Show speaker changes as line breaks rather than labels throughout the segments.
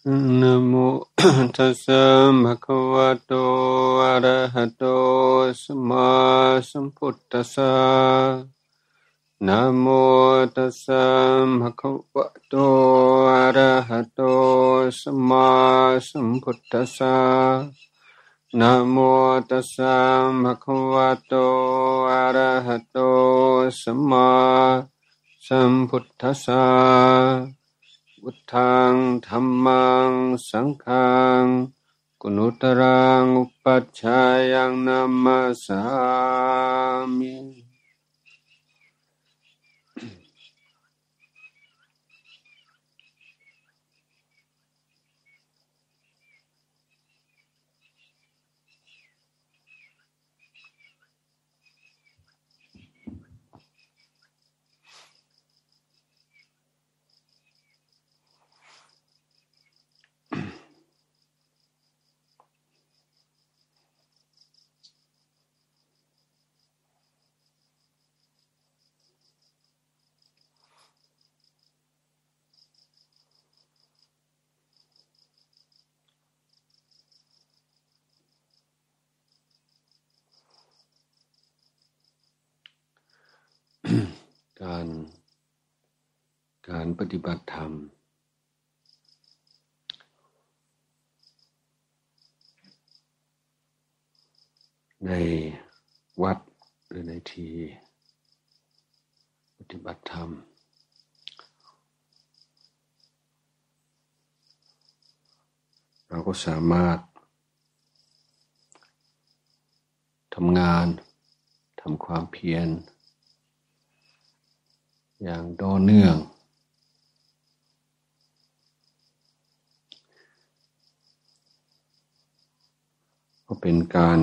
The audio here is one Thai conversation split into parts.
นะโมตัสสะภะคะวะโตอะระหะโตสัมมาสัมพุทธัสสะนะโมตัสสะภะคะวะโตอะระหะโตสัมมาสัมพุทธัสสะนะโมตัสสะภะคะวะโตอะระหะโตสัมมาสัมพุทธัสสะพุทธังธัมมังสังฆังกุณุตรังอุปัชฌายังนัมมัสสามิการปฏิบัติธรรมในวัดหรือในที่ปฏิบัติธรรมเราก็สามารถทำงานทำความเพียรอย่างต่อเนื่องก็เป็นการ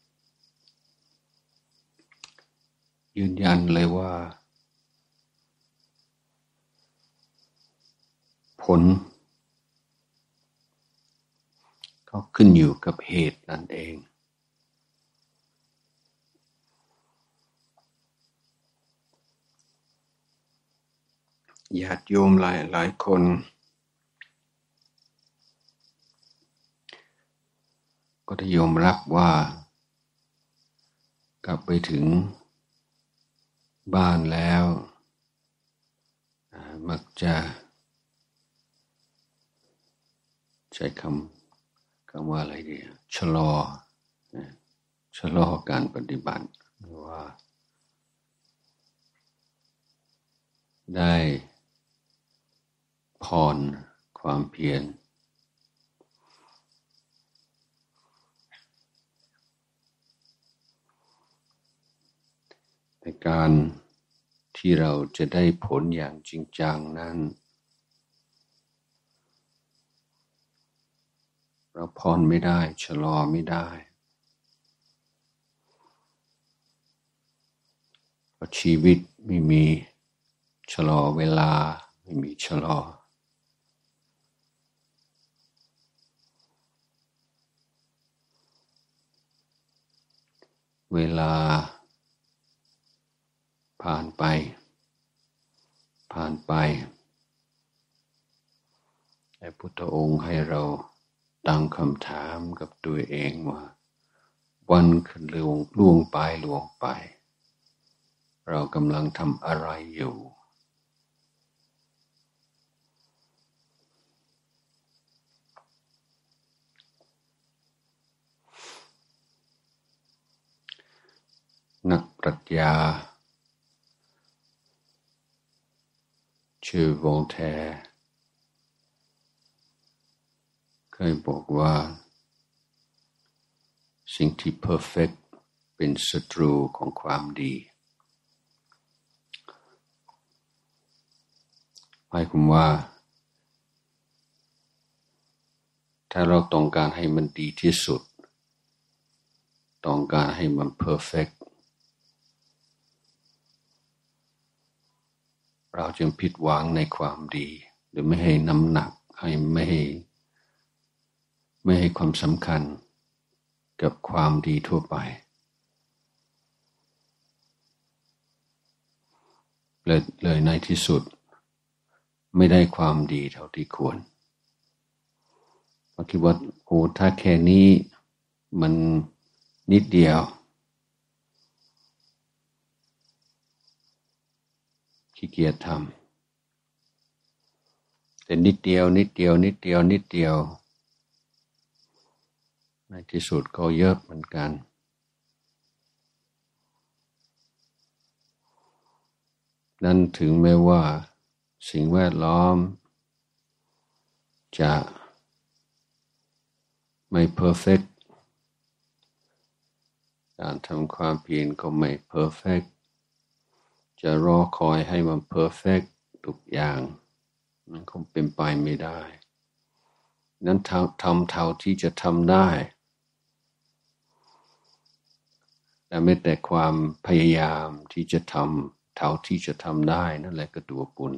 ยืนยันเลยว่าผลก็ขึ้นอยู่กับเหตุนั่นเองญาติโยมหลายคนก็ได้ยอมรับว่ากลับไปถึงบ้านแล้วมักจะใช้คำว่าอะไรดีชะลอการปฏิบัติหรือว่าได้ผ่อนความเพียรในการที่เราจะได้ผลอย่างจริงจังนั้นเราผ่อนไม่ได้ชะลอไม่ได้เพราะชีวิตไม่มีชะลอเวลาไม่มีชะลอเวลาผ่านไปพระพุทธองค์ให้เราตั้งคำถามกับตัวเองว่าวันคืนล่วงไปเรากำลังทำอะไรอยู่นักปรัชญาชื่อวอลแทร์เคยบอกว่าสิ่งที่เพอร์เฟกต์เป็นศัตรูของความดีหมายความว่าถ้าเราต้องการให้มันดีที่สุดต้องการให้มันเพอร์เฟกต์เราจึงผิดหวังในความดีหรือไม่ให้น้ำหนักไม่ให้ความสำคัญกับความดีทั่วไปเลยในที่สุดไม่ได้ความดีเท่าที่ควรพอคิดว่าโอ้ถ้าแค่นี้มันนิดเดียวขี้เกียจทำแต่นิดเดียวในที่สุดก็เยอะเหมือนกันนั่นถึงแม้ว่าสิ่งแวดล้อมจะไม่เพอร์เฟกต์การทำความเพียรก็ไม่เพอร์เฟกต์จะรอคอยให้มันเพอร์เฟกต์ทุกอย่างมันคงเป็นไปไม่ได้นั้นทำเท่าที่จะทำได้แต่ไม่แต่ความพยายามที่จะทำเท่าที่จะทำได้นั่นแหละก็ตัวบุญ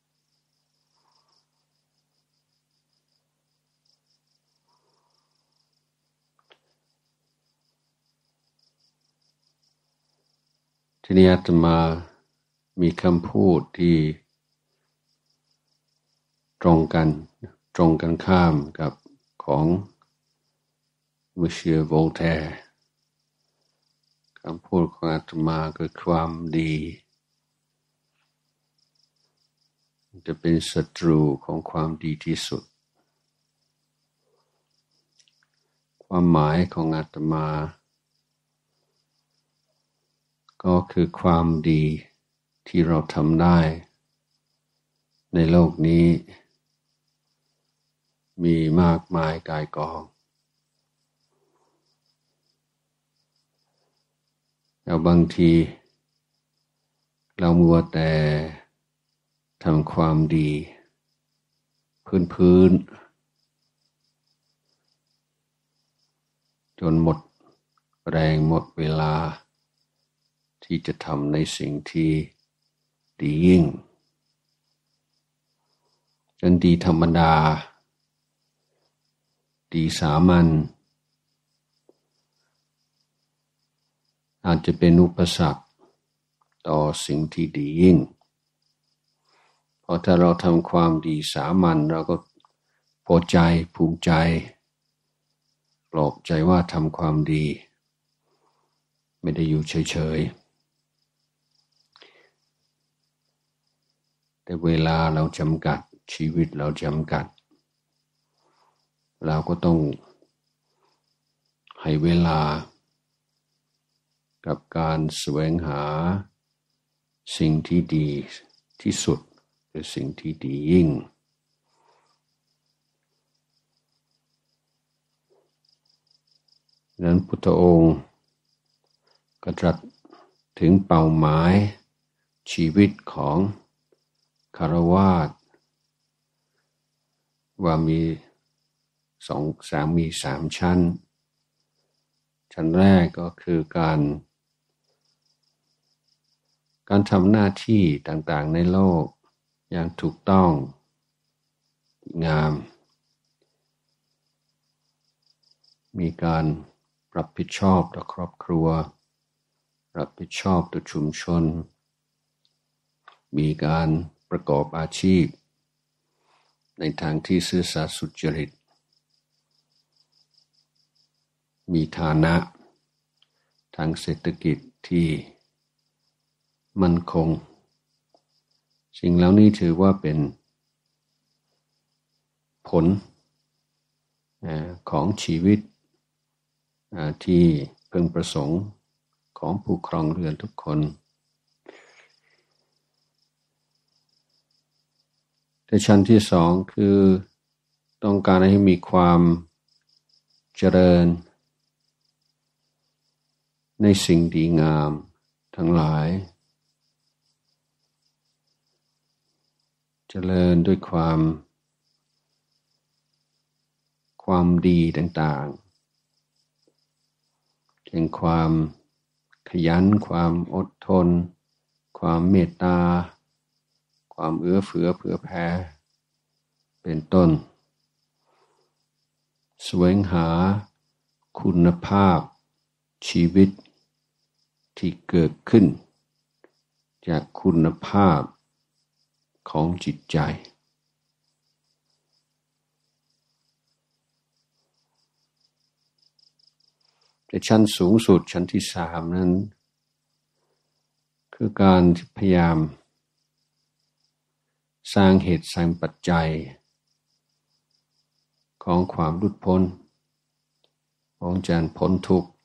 ทีนี้อาตมามีคำพูดที่ตรงกันข้ามกับของมเชลโวลแทร์คำพูดของอาตมาคือความดีจะเป็นศัตรูของความดีที่สุดความหมายของอาตมาก็คือความดีที่เราทำได้ในโลกนี้มีมากมายกายกองแล้วบางทีเรามัวแต่ทำความดีพื้นจนหมดแรงหมดเวลาที่จะทำในสิ่งที่ดียิ่งจนดีธรรมดาดีสามัญอาจจะเป็นอุปสรรคต่อสิ่งที่ดียิ่งเพราะถ้าเราทำความดีสามัญเราก็พอใจภูมิใจปลอบใจว่าทำความดีไม่ได้อยู่เฉยๆแต่เวลาเราจำกัดชีวิตเราจำกัดเราก็ต้องให้เวลากับการแสวงหาสิ่งที่ดีที่สุดหรือสิ่งที่ดียิ่งนั้นพุทธองค์ก็ตรัสถึงเป้าหมายชีวิตของคฤหัสถ์ว่ามีสามชั้นแรกก็คือการทำหน้าที่ต่างๆในโลกอย่างถูกต้องงามมีการรับผิดชอบต่อครอบครัวรับผิดชอบต่อชุมชนมีการประกอบอาชีพในทางที่ซื่อสัตย์สุจริตมีฐานะทางเศรษฐกิจที่มั่นคงสิ่งเหล่านี้ถือว่าเป็นผลของชีวิตที่พึงประสงค์ของผู้ครองเรือนทุกคนแต่ชั้นที่สองคือต้องการให้มีความเจริญในสิ่งดีงามทั้งหลายเจริญด้วยความดีต่างๆเช่นความขยันความอดทนความเมตตาความเอื้อเฟื้อเผื่อแผ่เป็นต้นแสวงหาคุณภาพชีวิตที่เกิดขึ้นจากคุณภาพของจิตใจแต่ชั้นสูงสุดชั้นที่สามนั้นคือการพยายามสร้างเหตุสร้างปัจจัยของความหลุดพ้นของการพ้นทุกข์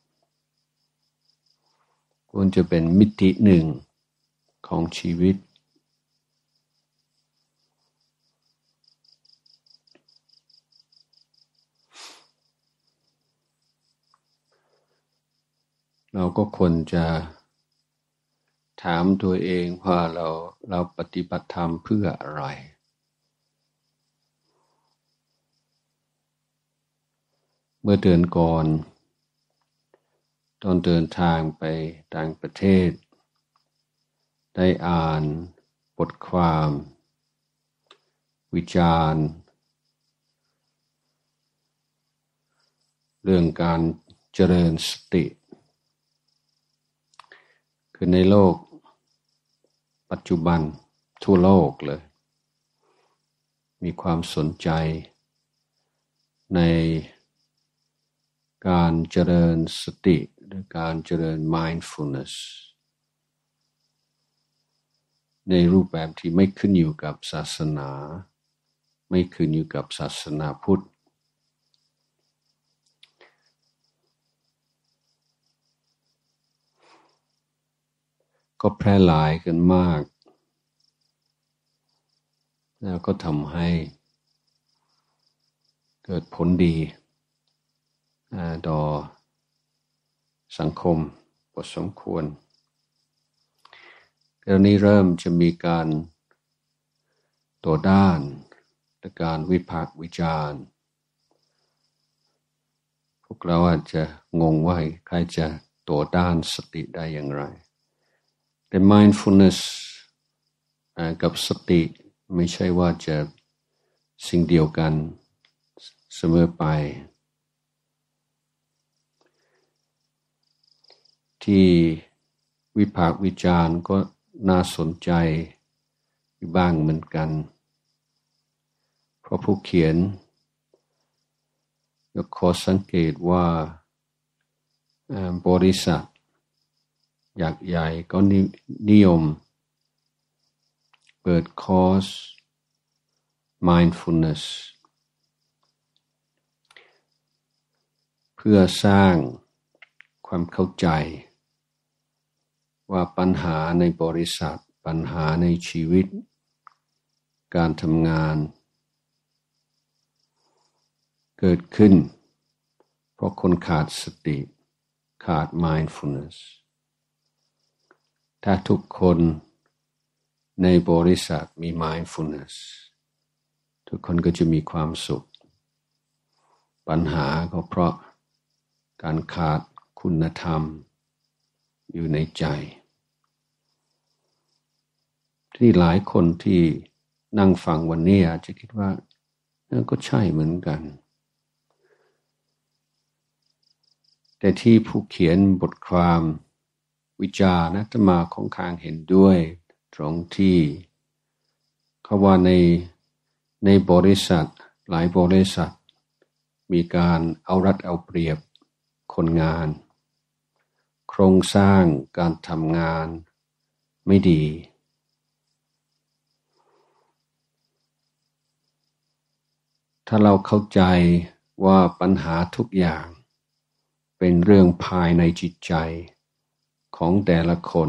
ควรจะเป็นมิติหนึ่งของชีวิตเราก็ควรจะถามตัวเองว่าเราปฏิบัติธรรมเพื่ออะไรเมื่อเดือนก่อนตอนเดินทางไปต่างประเทศได้อ่านบทความวิจารณ์เรื่องการเจริญสติคือในโลกปัจจุบันทั่วโลกเลยมีความสนใจในการเจริญสติหรือการเจริญ mindfulness ในรูปแบบที่ไม่ขึ้นอยู่กับศาสนาไม่ขึ้นอยู่กับศาสนาพุทธก็แพร่หลายกันมากแล้วก็ทำให้เกิดผลดีต่อสังคมพอสมควรเดี๋ยวนี้เริ่มจะมีการต่อต้านและการวิพากษ์วิจารณ์พวกเราอาจจะงงว่าใครจะต่อต้านสติได้อย่างไรแต่ mindfulness กับสติไม่ใช่ว่าจะสิ่งเดียวกันเสมอไปที่วิพากษ์วิจารณ์ก็น่าสนใจบ้างเหมือนกันเพราะผู้เขียนก็ขอสังเกตว่าบริษัทยักษ์ใหญ่ก็นิยมเปิดคอร์ส mindfulness เพื่อสร้างความเข้าใจว่าปัญหาในบริษัทปัญหาในชีวิตการทำงานเกิดขึ้นเพราะคนขาดสติขาด mindfulness ถ้าทุกคนในบริษัทมี mindfulness ทุกคนก็จะมีความสุขปัญหาก็เพราะการขาดคุณธรรมอยู่ในใจที่หลายคนที่นั่งฟังวันนี้อาจจะคิดว่าก็ใช่เหมือนกันแต่ที่ผู้เขียนบทความวิจารณ์อาตมาค่อนข้างเห็นด้วยตรงที่เขาว่าในบริษัทหลายบริษัทมีการเอารัดเอาเปรียบคนงานโครงสร้างการทำงานไม่ดีถ้าเราเข้าใจว่าปัญหาทุกอย่างเป็นเรื่องภายในจิตใจของแต่ละคน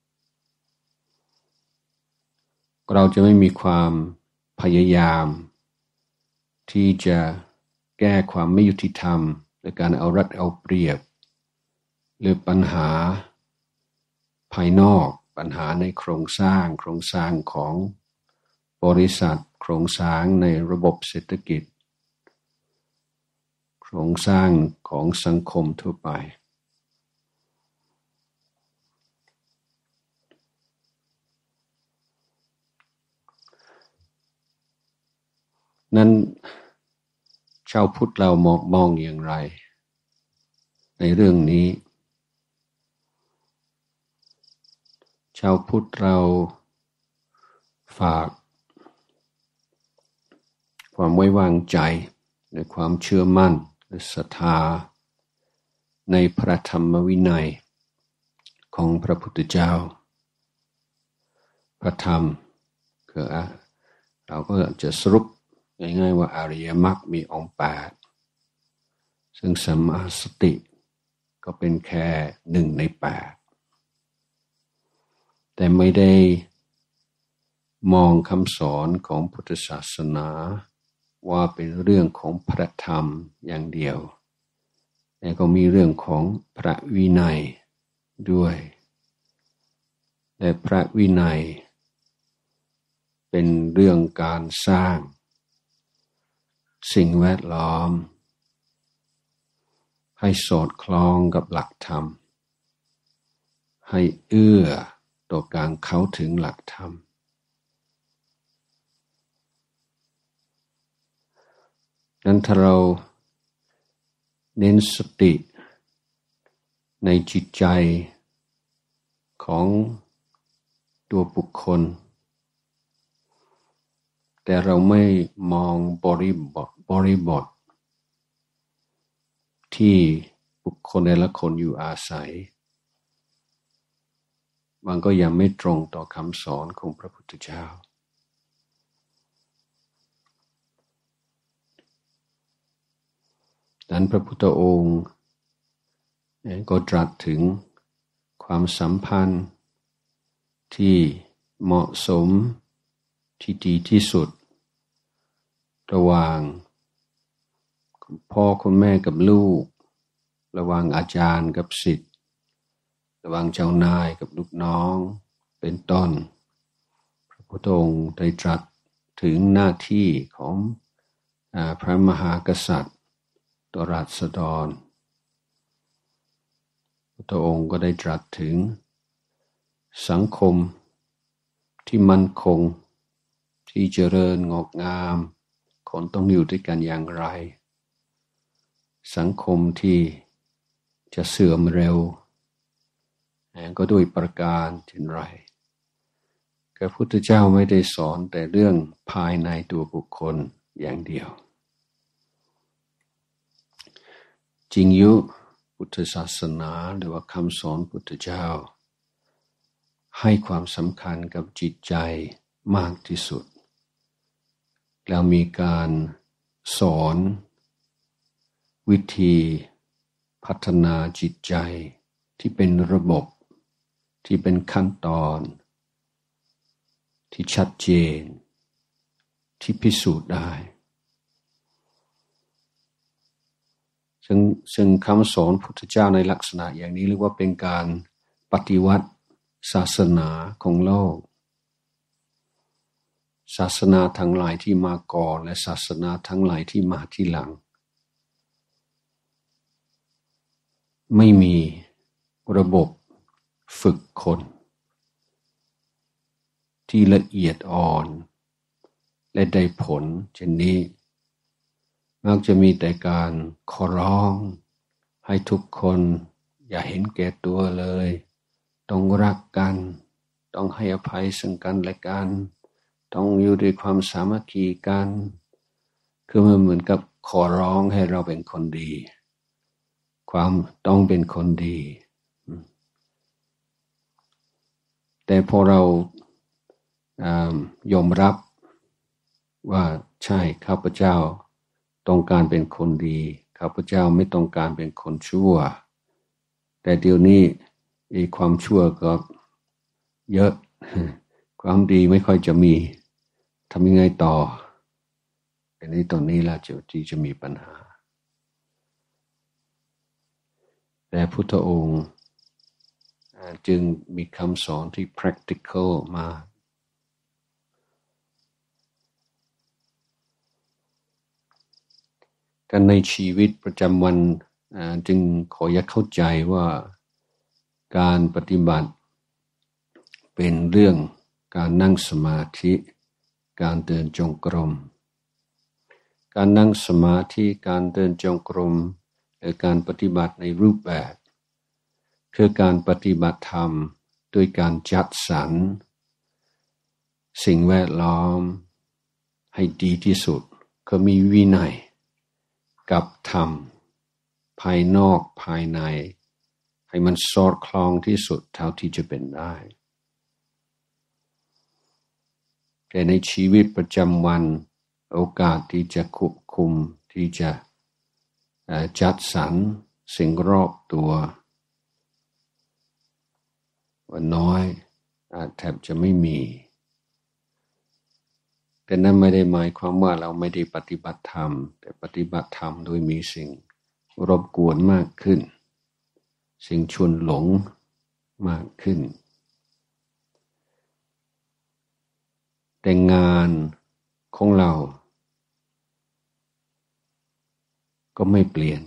เราจะไม่มีความพยายามที่จะแก้ความไม่ยุติธรรมและการเอารัดเอาเปรียบหรือปัญหาภายนอกปัญหาในโครงสร้างของบริษัทโครงสร้างในระบบเศรษฐกิจโครงสร้างของสังคมทั่วไปนั้นชาวพุทธเรามองอย่างไรในเรื่องนี้ชาวพุทธเราฝากความไว้วางใจและความเชื่อมั่นและศรัทธาในพระธรรมวินัยของพระพุทธเจ้าพระธรรมคือเราก็จะสรุปง่ายๆว่าอริยมรรคมีองค์8ซึ่งสัมมาสติก็เป็นแค่1 ใน 8แต่ไม่ได้มองคำสอนของพุทธศาสนาว่าเป็นเรื่องของพระธรรมอย่างเดียวแต่ก็มีเรื่องของพระวินัยด้วยและพระวินัยเป็นเรื่องการสร้างสิ่งแวดล้อมให้สอดคล้องกับหลักธรรมให้เอื้อต่อการเข้าถึงหลักธรรมนั้นถ้าเราเน้นสติในจิตใจของตัวบุคคลแต่เราไม่มองบริบทที่บุคคลแต่ละคนอยู่อาศัยมันก็ยังไม่ตรงต่อคำสอนของพระพุทธเจ้าดังนั้นพระพุทธองค์ก็ตรัสถึงความสัมพันธ์ที่เหมาะสมที่ดีที่สุดระหว่างพ่อคุณแม่กับลูกระหว่างอาจารย์กับศิษย์ระหว่างเจ้านายกับลูกน้องเป็นต้นพระพุทธองค์ได้ตรัสถึงหน้าที่ของพระมหากษัตริย์ต่อราษฎรพระองค์ก็ได้ตรัสถึงสังคมที่มั่นคงที่เจริญงอกงามคนต้องอยู่ด้วยกันอย่างไรสังคมที่จะเสื่อมเร็วก็ด้วยประการเช่นไรพระพุทธเจ้าไม่ได้สอนแต่เรื่องภายในตัวบุคคลอย่างเดียวจริงอยู่พุทธศาสนาหรือว่าคำสอนพุทธเจ้าให้ความสำคัญกับจิตใจมากที่สุดแล้วมีการสอนวิธีพัฒนาจิตใจที่เป็นระบบที่เป็นขั้นตอนที่ชัดเจนที่พิสูจน์ได้ซึ่งคำสอนพุทธเจ้าในลักษณะอย่างนี้เรียกว่าเป็นการปฏิวัติศาสนาของโลกศาสนาทั้งหลายที่มาก่อนและศาสนาทั้งหลายที่มาทีหลังไม่มีระบบฝึกคนที่ละเอียดอ่อนและได้ผลเช่นนี้มักจะมีแต่การขอร้องให้ทุกคนอย่าเห็นแก่ตัวเลยต้องรักกันต้องให้อภัยซึ่งกันและกันต้องอยู่ด้วยความสามัคคีกันคือมันเหมือนกับขอร้องให้เราเป็นคนดีความต้องเป็นคนดีแต่พอเรายอมรับว่าใช่ข้าพเจ้าต้องการเป็นคนดีข้าพเจ้าไม่ต้องการเป็นคนชั่วแต่เดี๋ยวนี้ความชั่วก็เยอะความดีไม่ค่อยจะมีทำยังไงต่ออันนี้ตรงนี้ล่ะที่จะมีปัญหาแต่พุทธองค์จึงมีคำสอนที่ practical มาการในชีวิตประจำวันจึงขออยากเข้าใจว่าการปฏิบัติเป็นเรื่องการนั่งสมาธิการเดินจงกรมการนั่งสมาธิการเดินจงกรมหรือการปฏิบัติในรูปแบบคือการปฏิบัติธรรมโดยการจัดสรรสิ่งแวดล้อมให้ดีที่สุดก็มีวินัยกับธรรมภภายนอกภายในให้มันสอดคล้องที่สุดเท่าที่จะเป็นได้แต่ในชีวิตประจำวันโอกาสที่จะควบคุมที่จะจัดสรรสิ่งรอบตัวว่าน้อยแทบจะไม่มีแต่นั้นไม่ได้หมายความว่าเราไม่ได้ปฏิบัติธรรมแต่ปฏิบัติธรรมโดยมีสิ่งรบกวนมากขึ้นสิ่งชวนหลงมากขึ้นแต่งานของเราก็ไม่เปลี่ยน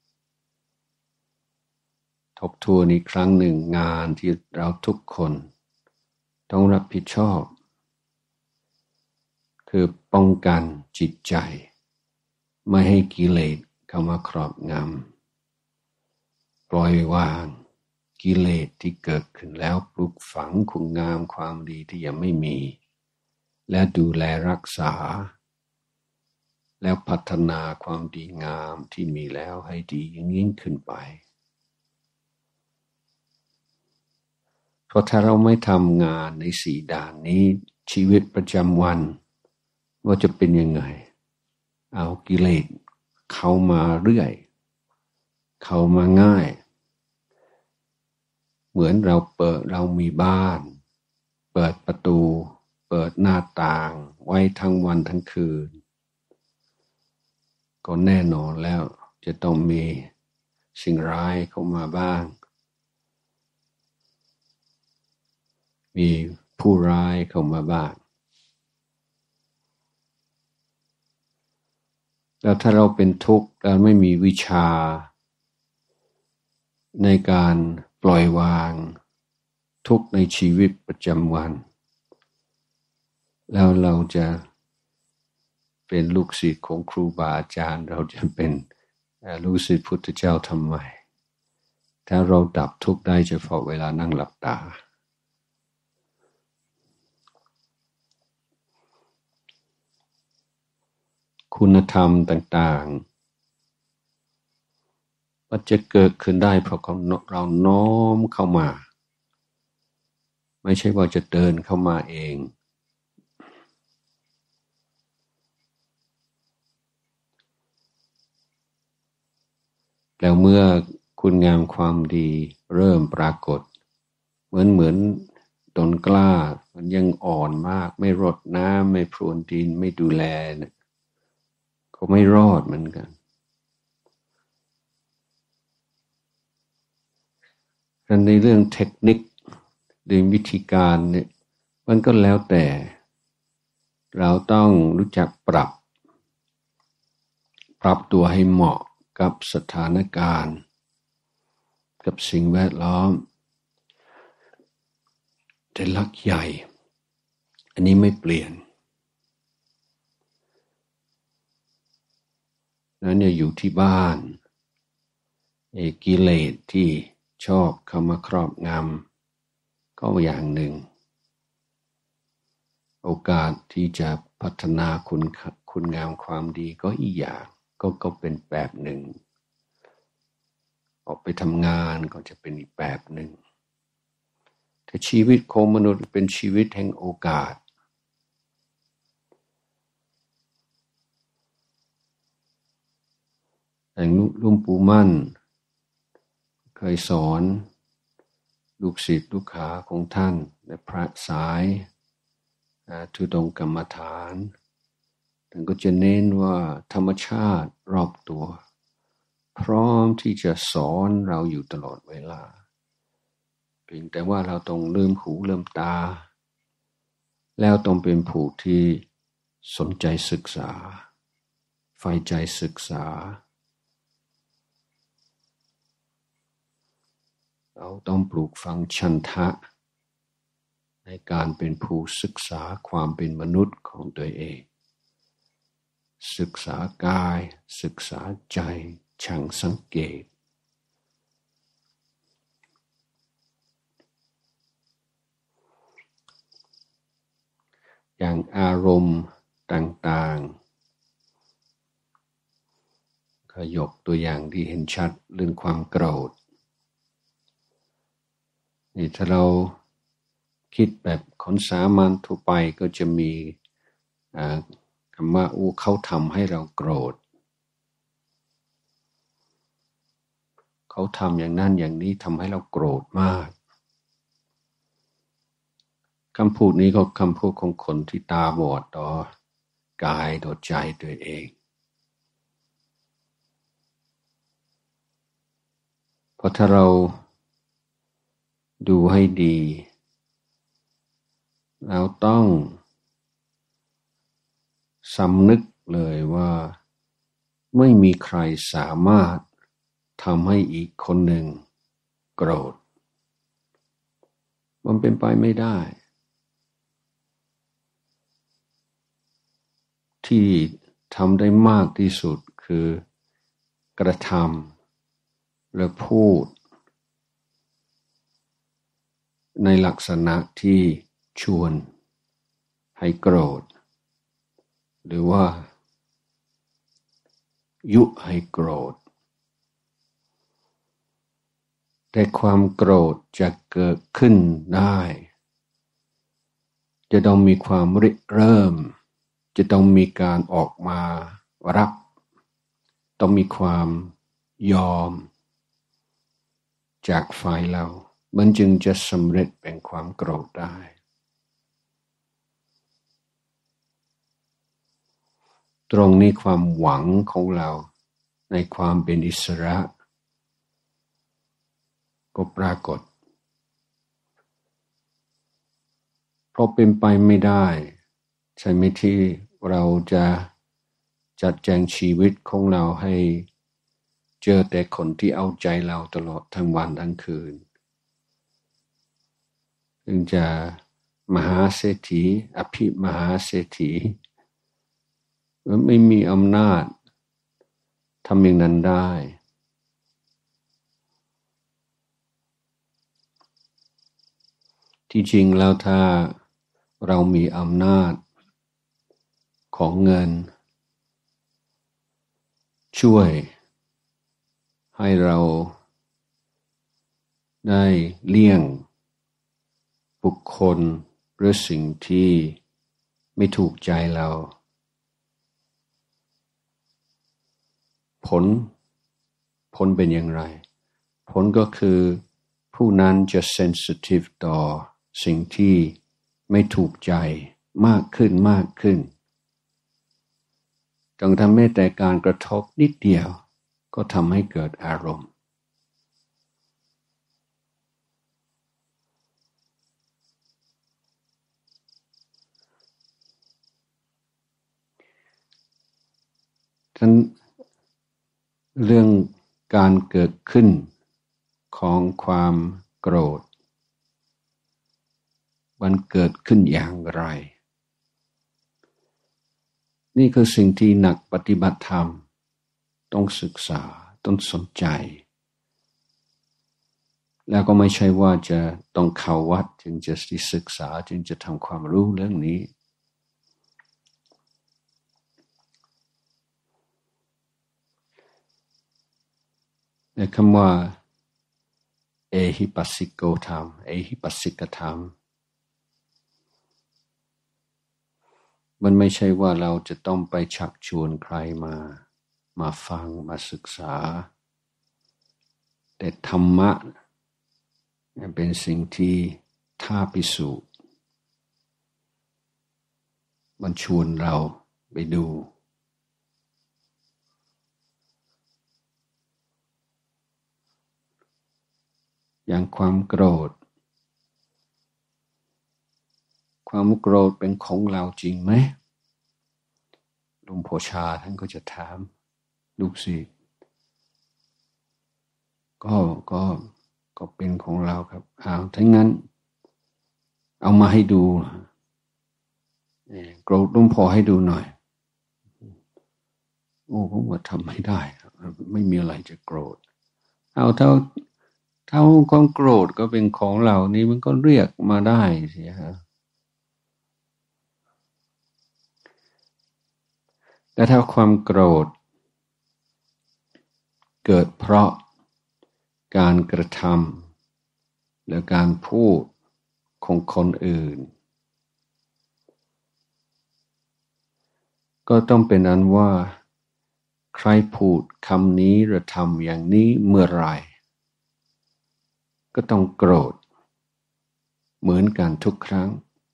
ทบทวนอีกครั้งหนึ่งงานที่เราทุกคนต้องรับผิดชอบคือป้องกันจิตใจไม่ให้กิเลสเข้ามาครอบงำปล่อยวางกิเลสที่เกิดขึ้นแล้วปลูกฝังคุณงามความดีที่ยังไม่มีและดูแลรักษาแล้วพัฒนาความดีงามที่มีแล้วให้ดียิ่งขึ้นไปเพราะถ้าเราไม่ทำงานในสี่ด้านนี้ชีวิตประจำวันว่าจะเป็นยังไงเอากิเลสเข้ามาเรื่อยเข้ามาง่ายเหมือนเรามีบ้านเปิดประตูเปิดหน้าต่างไว้ทั้งวันทั้งคืนก็แน่นอนแล้วจะต้องมีสิ่งร้ายเข้ามาบ้างมีผู้ร้ายเข้ามาบ้างแล้วถ้าเราเป็นทุกข์แล้วไม่มีวิชาในการปล่อยวางทุกข์ในชีวิตประจำวันแล้วเราจะเป็นลูกศิษย์ของครูบาอาจารย์เราจะเป็นลูกศิษย์พุทธเจ้าทำไมถ้าเราดับทุกข์ได้เฉพาะเวลานั่งหลับตาคุณธรรมต่างๆมันจะเกิดขึ้นได้เพราะเราน้อมเข้ามาไม่ใช่ว่าจะเดินเข้ามาเองแล้วเมื่อคุณงามความดีเริ่มปรากฏเหมือนต้นกล้ามันยังอ่อนมากไม่รดน้ำไม่พรวนดินไม่ดูแลเนี่ยก็ไม่รอดเหมือนกันกันในเรื่องเทคนิคหรือวิธีการเนี่ยมันก็แล้วแต่เราต้องรู้จักปรับตัวให้เหมาะกับสถานการณ์กับสิ่งแวดล้อมแต่หลักใหญ่อันนี้ไม่เปลี่ยนนั้นเนี่ยอยู่ที่บ้านกิเลสที่ชอบเข้ามาครอบงำก็อย่างหนึ่งโอกาสที่จะพัฒนาคุณงามความดีก็อีกอย่างก็เป็นแบบหนึ่งออกไปทำงานก็จะเป็นอีกแบบหนึ่งแต่ชีวิตของมนุษย์เป็นชีวิตแห่งโอกาสอย่างหลวงปู่มั่นเคยสอนลูกศิษย์ลูกหาของท่านและพระสายทุดงกรรมฐานท่านก็จะเน้นว่าธรรมชาติรอบตัวพร้อมที่จะสอนเราอยู่ตลอดเวลาเพียงแต่ว่าเราต้องลืมหูลืมตาแล้วต้องเป็นผู้ที่สนใจศึกษาใฝ่ใจศึกษาเราต้องปลูกฝังฉันทะในการเป็นผู้ศึกษาความเป็นมนุษย์ของตัวเองศึกษากายศึกษาใจช่างสังเกตอย่างอารมณ์ต่างๆก็ยกตัวอย่างที่เห็นชัดเรื่องความโกรธนี่ถ้าเราคิดแบบคนสามัญทั่วไปก็จะมีคำว่าเขาทำให้เราโกรธเขาทำอย่างนั้นอย่างนี้ทำให้เราโกรธมากคำพูดนี้ก็คำพูดของคนที่ตาบอดต่อกายต่อใจตัวเองเพราะถ้าเราดูให้ดีเราต้องสำนึกเลยว่าไม่มีใครสามารถทำให้อีกคนหนึ่งโกรธมันเป็นไปไม่ได้ที่ทำได้มากที่สุดคือกระทำและพูดในลักษณะที่ชวนให้โกรธหรือว่ายุให้โกรธแต่ความโกรธจะเกิดขึ้นได้จะต้องมีความริเริ่มจะต้องมีการออกมารับต้องมีความยอมจากฝ่ายเรามันจึงจะสำเร็จเป็นความโกรธได้ตรงนี้ความหวังของเราในความเป็นอิสระก็ปรากฏเพราะเป็นไปไม่ได้ใช่ไหมที่เราจะจัดแจงชีวิตของเราให้เจอแต่คนที่เอาใจเราตลอดทั้งวันทั้งคืนถึงจะมหาเศรษฐีอภิมหาเศรษฐีมันไม่มีอำนาจทำอย่างนั้นได้ที่จริงแล้วถ้าเรามีอำนาจของเงินช่วยให้เราได้เลี่ยงบุคคลหรือสิ่งที่ไม่ถูกใจเราผลเป็นอย่างไรผลก็คือผู้นั้นจะเซนซิทีฟต่อสิ่งที่ไม่ถูกใจมากขึ้นจนทำให้แต่การกระทบนิดเดียวก็ทำให้เกิดอารมณ์ฉะนั้นเรื่องการเกิดขึ้นของความโกรธมันเกิดขึ้นอย่างไรนี่คือสิ่งที่นักปฏิบัติธรรมต้องศึกษาต้องสนใจแล้วก็ไม่ใช่ว่าจะต้องเข้าวัดจึงจะศึกษาจึงจะทำความรู้เรื่องนี้ในคำว่าเอหิปัสสิโกธรรมเอหิปัสสิกธรรมมันไม่ใช่ว่าเราจะต้องไปชักชวนใครมาฟังมาศึกษาแต่ธรรมะเป็นสิ่งที่ท้าพิสูจน์มันชวนเราไปดูอย่างความโกรธเป็นของเราจริงไหมหลวงพ่อชาท่านก็จะถามลูกศิษย์ก็เป็นของเราครับถ้างั้นเอามาให้ดูโกรธหลวงพ่อให้ดูหน่อยโอ้ผมว่าทำไม่ได้ไม่มีอะไรจะโกรธถ้าความโกรธก็เป็นของเรานี่มันก็เรียกมาได้สิฮะแต่ถ้าความโกรธเกิดเพราะการกระทำและการพูดของคนอื่นก็ต้องเป็นอันว่าใครพูดคำนี้หรือทำอย่างนี้เมื่อไรก็ต้องโกรธเหมือนกันทุกครั้ง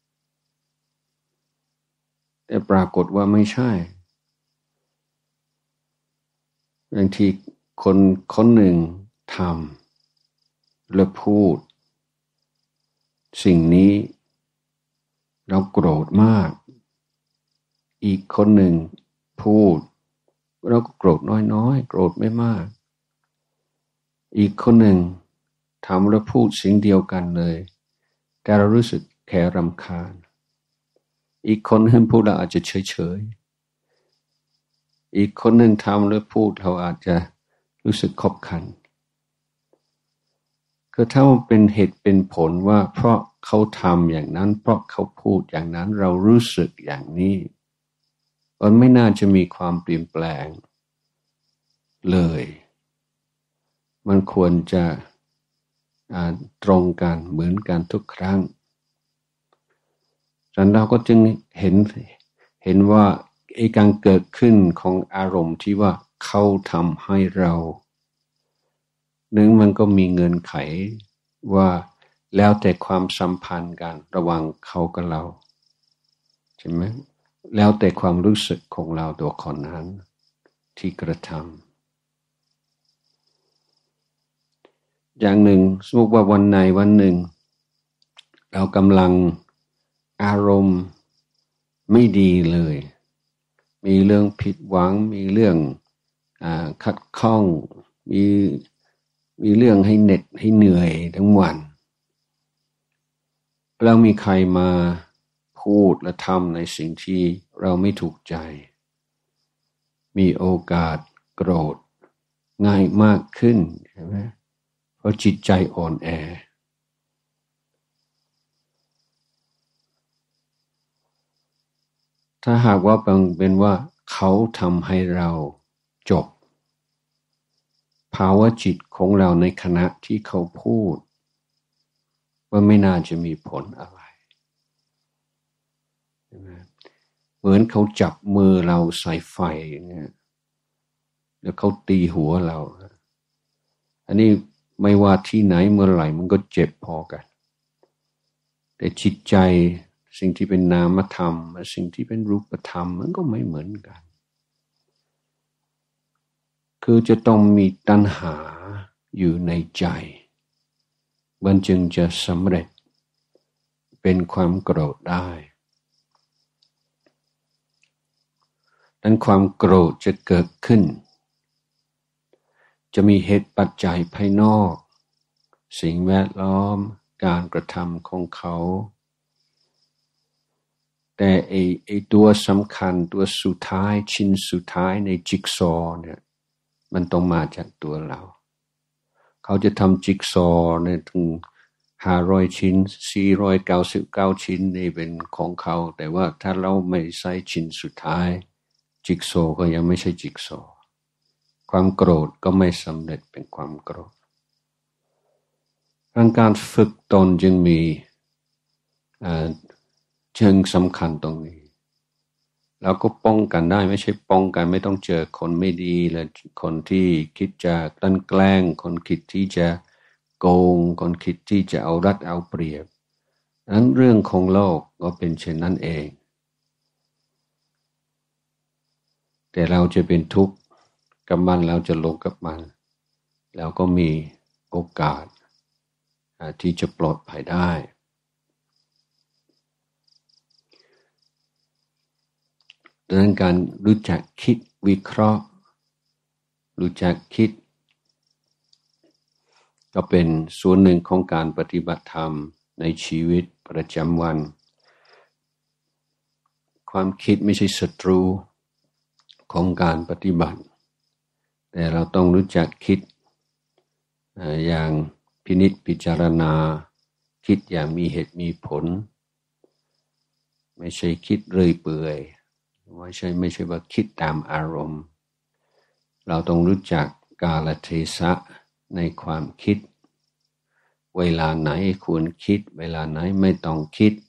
แต่ปรากฏว่าไม่ใช่บางทีคนหนึ่งทำและพูดสิ่งนี้เราโกรธมากอีกคนหนึ่งพูดเราก็โกรธน้อยๆโกรธไม่มากอีกคนหนึ่งทำและพูดสิ่งเดียวกันเลยแต่เรารู้สึกแค่รำคาญอีกคนหนึ่งพูดเราอาจจะเฉยๆอีกคนหนึ่งทำและพูดเราอาจจะรู้สึกขบขันคือถ้ามันเป็นเหตุเป็นผลว่าเพราะเขาทำอย่างนั้นเพราะเขาพูดอย่างนั้นเรารู้สึกอย่างนี้มันไม่น่าจะมีความเปลี่ยนแปลงเลยมันควรจะตรงกันเหมือนกันทุกครั้งฉะนั้นเราก็จึงเห็นว่าการเกิดขึ้นของอารมณ์ที่ว่าเขาทำให้เรามันก็มีเงื่อนไขว่าแล้วแต่ความสัมพันธ์กันระหว่างเขากับเราใช่ไหมแล้วแต่ความรู้สึกของเราตัวคนนั้นที่กระทำอย่างหนึ่งสมมติว่าวันไหนวันหนึ่งเรากำลังอารมณ์ไม่ดีเลยมีเรื่องผิดหวังมีเรื่องขัดข้องมีเรื่องให้เหน็ดให้เหนื่อยทั้งวันแล้วมีใครมาพูดและทำในสิ่งที่เราไม่ถูกใจมีโอกาสโกรธง่ายมากขึ้นใช่ไหมเพราะจิตใจอ่อนแอถ้าหากว่าเป็นว่าเขาทำให้เราจบภาวะจิตของเราในขณะที่เขาพูดว่าไม่น่าจะมีผลอะไรใช่ไหมเหมือนเขาจับมือเราใส่ไฟเนี่ยแล้วเขาตีหัวเราอันนี้ไม่ว่าที่ไหนเมื่อไหร่มันก็เจ็บพอกันแต่จิตใจสิ่งที่เป็นนามธรรมสิ่งที่เป็นรูปธรรมมันก็ไม่เหมือนกันคือจะต้องมีตัณหาอยู่ในใจมันจึงจะสำเร็จเป็นความโกรธได้ดังนั้นความโกรธจะเกิดขึ้นจะมีเหตุปัจจัยภายนอกสิ่งแวดล้อมการกระทำของเขาแต่ไอตัวสำคัญตัวสุดท้ายชิ้นสุดท้ายในจิ๊กซอว์เนี่ยมันต้องมาจากตัวเราเขาจะทำจิ๊กซอว์เนี่ยถึง500 ชิ้น499 ชิ้นนี่เป็นของเขาแต่ว่าถ้าเราไม่ใส่ชิ้นสุดท้ายจิ๊กซอว์ก็ยังไม่ใช่จิ๊กซอว์ความโกรธก็ไม่สำเร็จเป็นความโกรธการฝึกตนจึงมีเชิงสำคัญตรงนี้เราก็ป้องกันได้ไม่ใช่ป้องกันไม่ต้องเจอคนไม่ดีและคนที่คิดจะกลั่นแกล้งคนคิดที่จะโกงคนคิดที่จะเอารัดเอาเปรียบนั้นเรื่องของโลกก็เป็นเช่นนั้นเองแต่เราจะเป็นทุกข์กับมันเราจะหลงกับมันแล้วก็มีโอกาสที่จะปลอดภัยได้ดังนั้นการรู้จักคิดวิเคราะห์รู้จักคิดก็เป็นส่วนหนึ่งของการปฏิบัติธรรมในชีวิตประจำวันความคิดไม่ใช่ศัตรูของการปฏิบัติแต่เราต้องรู้จักคิดอย่างพินิจพิจารณาคิดอย่างมีเหตุมีผลไม่ใช่คิดเรื่อยเปื่อยไม่ใช่ว่าคิดตามอารมณ์เราต้องรู้จักกาลเทศะในความคิดเวลาไหนควรคิดเวลาไหนไม่ต้องคิด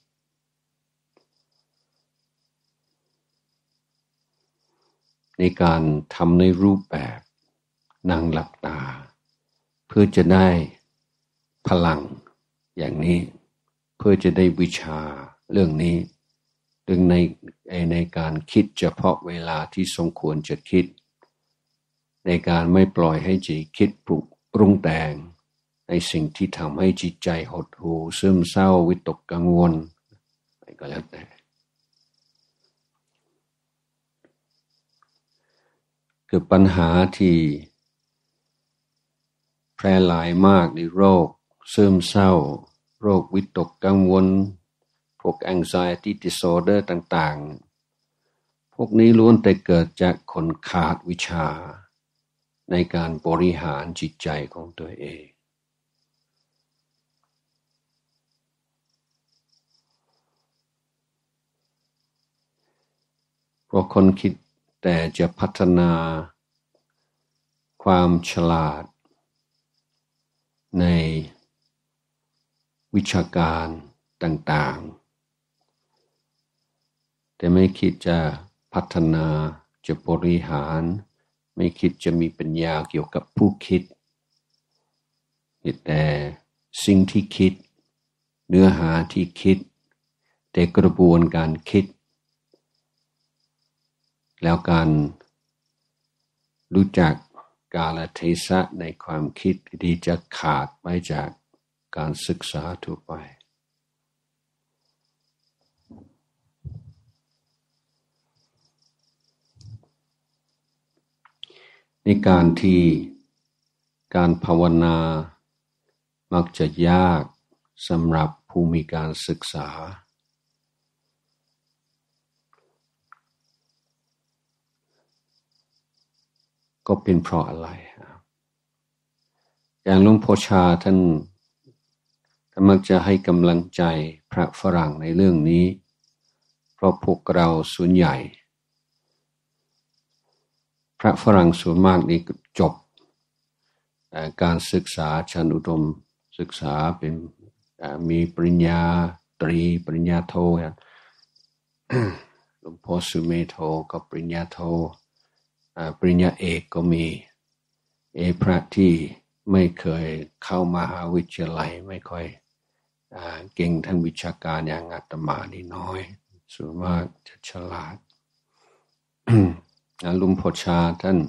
ในการทำในรูปแบบนั่งหลับตาเพื่อจะได้พลังอย่างนี้เพื่อจะได้วิชาเรื่องนี้เรื่องในการคิดเฉพาะเวลาที่สมควรจะคิดในการไม่ปล่อยให้จิตคิดปรุงแต่งในสิ่งที่ทำให้จิตใจหดหู่ซึมเศร้าวิตกกังวลอะไรก็แล้วแต่คือปัญหาที่แพร่หลายมากในโรคซึมเศร้าโรควิตกกังวลพวก anxiety disorder ต่างๆพวกนี้ล้วนแต่เกิดจากคนขาดวิชาในการบริหารจิตใจของตัวเองเพราะคนคิดแต่จะพัฒนาความฉลาดในวิชาการต่างๆแต่ไม่คิดจะพัฒนาจะบริหารไม่คิดจะมีปัญญาเกี่ยวกับผู้คิดแต่สิ่งที่คิดเนื้อหาที่คิดแต่กระบวนการคิดแล้วการรู้จักกาลเทศะในความคิดที่จะขาดไปจากการศึกษาทั่วไปในการที่การภาวนามักจะยากสำหรับผู้มีการศึกษาก็เป็นเพราะอะไรอย่างหลวงพ่อชาท่านมักจะให้กำลังใจพระฝรั่งในเรื่องนี้เพราะพวกเราส่วนใหญ่พระฝรั่งส่วนมากนี่จบการศึกษาชั้นอุดมศึกษาเป็นมีปริญญาตรีปริญญาโทหลวงพ่อสุเมโทก็ปริญญาโทปริญญาเอกก็มีพระที่ไม่เคยเข้ามหาวิทยาลัยไม่ค่อยเก่งทางวิชาการอย่างอาตมานี่น้อยส่วนมากจะฉลาด หลวงพ่อชาท่าน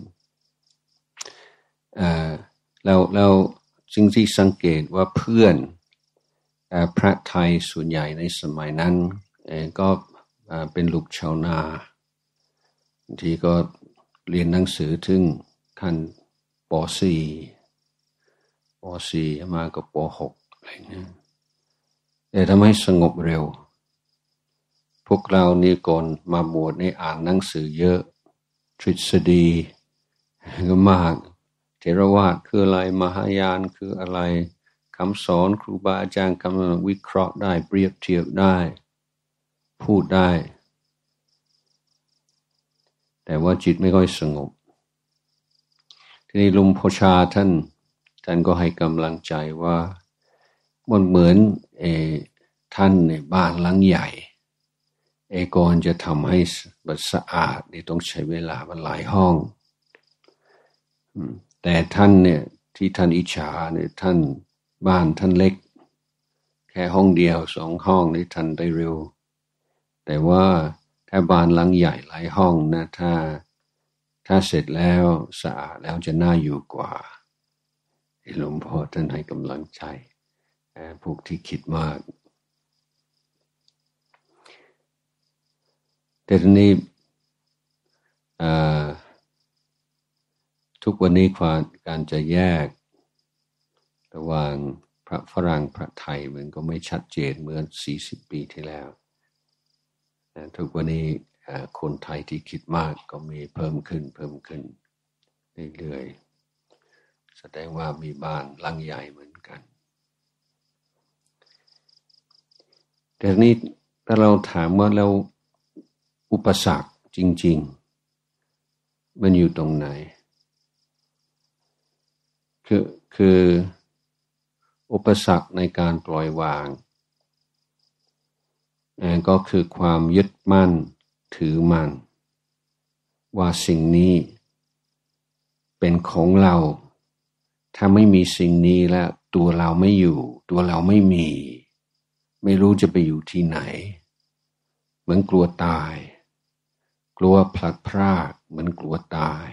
แล้วสิ่งที่สังเกตว่าเพื่อนพระไทยส่วนใหญ่ในสมัยนั้นก็เป็นลูกชาวนาที่ก็เรียนหนังสือถึงขั้นป .4 มาก็ป .6 อะไรเงี้ยแต่ทำให้สงบเร็วพวกเรานี่ก่อนมาบวชนี่อ่านหนังสือเยอะทฤษฎีก็มากเถรวาทคืออะไรมหายานคืออะไรคำสอนครูบาอาจารย์กำลังวิเคราะห์ได้เปรียบเทียบได้พูดได้แต่ว่าจิตไม่ค่อยสงบทีนี้หลวงพ่อชาท่านก็ให้กำลังใจว่ามันเหมือนท่านในบ้านหลังใหญ่ก่อนจะทำให้สะอาดนี่ต้องใช้เวลามันหลายห้องแต่ท่านเนี่ยที่ท่านอิจฉาเนี่ยท่านบ้านท่านเล็กแค่ห้องเดียว2 ห้องนี่ท่านได้เร็วแต่ว่าถ้าบ้านหลังใหญ่หลายห้องนะถ้าเสร็จแล้วสะอาดแล้วจะน่าอยู่กว่าหลวงพ่อท่านให้กำลังใจพวกที่คิดมากแต่ทีนี้ทุกวันนี้การจะแยกระหว่างพระฝรั่งพระไทยมันก็ไม่ชัดเจนเหมือน40 ปีที่แล้วทุกวันนี้คนไทยที่คิดมากก็มีเพิ่มขึ้นเรื่อยๆแสดงว่ามีบ้านหลังใหญ่เหมือนกันแต่นี้ถ้าเราถามว่าเราอุปสรรคจริงๆมันอยู่ตรงไหนคืออุปสรรคในการปล่อยวางก็คือความยึดมั่นถือมั่นว่าสิ่งนี้เป็นของเราถ้าไม่มีสิ่งนี้แล้วตัวเราไม่อยู่ตัวเราไม่มีไม่รู้จะไปอยู่ที่ไหนเหมือนกลัวตายกลัวพลัดพรากเหมือนกลัวตาย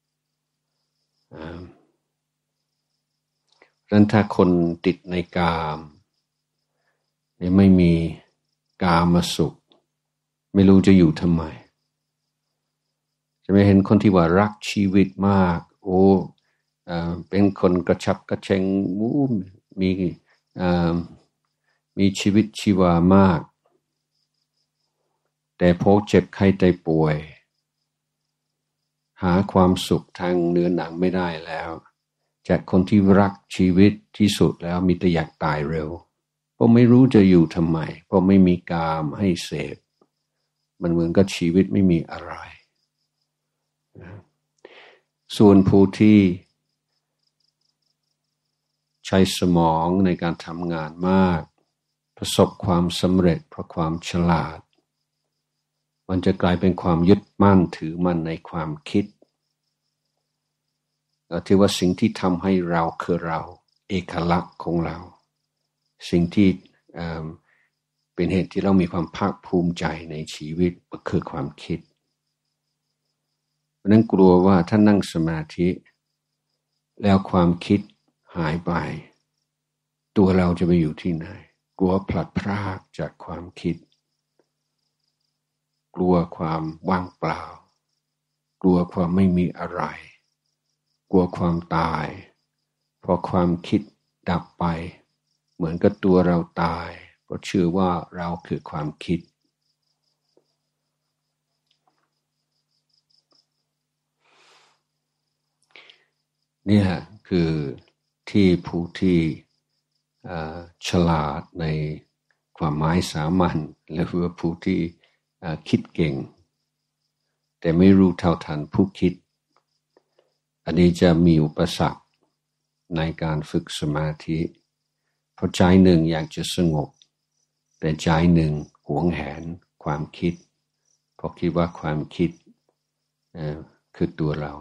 ดังนั้นถ้าคนติดในกามไม่มีกามสุขไม่รู้จะอยู่ทำไมจะไม่เห็นคนที่ว่ารักชีวิตมากโอ้เป็นคนกระฉับกระเฉงมีชีวิตชีวามากแต่พอเจ็บไข้ได้ป่วยหาความสุขทางเนื้อหนังไม่ได้แล้วจากคนที่รักชีวิตที่สุดแล้วมีแต่อยากตายเร็วเพราะไม่รู้จะอยู่ทำไมเพราะไม่มีกามให้เสพมันเหมือนกับชีวิตไม่มีอะไรส่วนผู้ที่ใช้สมองในการทำงานมากประสบความสำเร็จเพราะความฉลาดมันจะกลายเป็นความยึดมั่นถือมั่นในความคิดที่ว่าสิ่งที่ทำให้เราคือเราเอกลักษณ์ของเราสิ่งที่เป็นเหตุที่เรามีความภาคภูมิใจในชีวิตก็คือความคิดเพราะนั้นกลัวว่าถ้านั่งสมาธิแล้วความคิดหายไปตัวเราจะไปอยู่ที่ไหนกลัวพลัดพรากจากความคิดกลัวความว่างเปล่ากลัวความไม่มีอะไรกลัวความตายพอความคิดดับไปเหมือนกับตัวเราตายเพราะเชื่อว่าเราคือความคิดนี่คือที่ผู้ที่ฉลาดในความหมายสามัญหรือว่าผู้ที่คิดเก่งแต่ไม่รู้เท่าทันผู้คิดอันนี้จะมีอุปสรรคในการฝึกสมาธิเพราะใจหนึ่งอยากจะสงบแต่ใจหนึ่งหวงแหนความคิดเพราะคิดว่าความคิดคือตัวเรา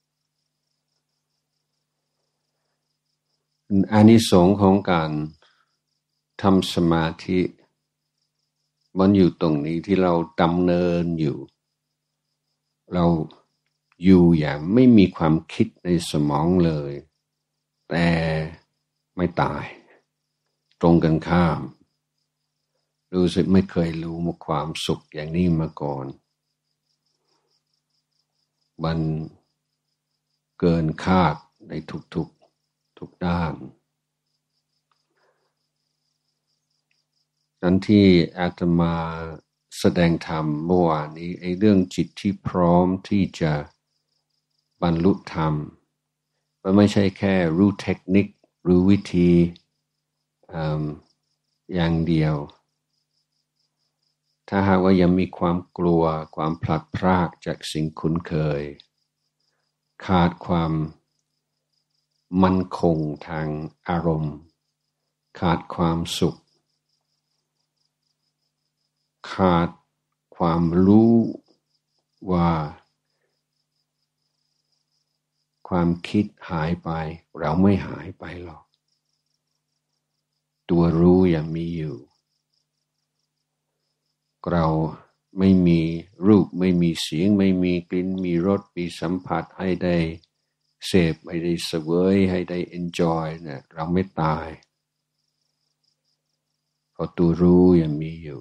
อานิสงส์ของการทำสมาธิมันอยู่ตรงนี้ที่เราดำเนินอยู่เราอยู่อย่างไม่มีความคิดในสมองเลยแต่ไม่ตายตรงกันข้ามรู้สึกไม่เคยรู้มาความสุขอย่างนี้มาก่อนมันเกินคาดในทุกด้านนั้นที่อาตมาแสดงธรรมเมื่อวานนี้เรื่องจิตที่พร้อมที่จะบรรลุธรรมมันไม่ใช่แค่รู้เทคนิครู้วิธีอย่างเดียวถ้าหากว่ายังมีความกลัวความพลัดพรากจากสิ่งคุ้นเคยขาดความมั่นคงทางอารมณ์ขาดความสุขขาดความรู้ว่าความคิดหายไปเราไม่หายไปหรอกตัวรู้ยังมีอยู่เราไม่มีรูปไม่มีเสียงไม่มีกลิ่นมีรสมีสัมผัสให้ได้เสพให้ได้เสวยให้ได้ enjoy เนี่ยเราไม่ตายเพราะตัวรู้ยังมีอยู่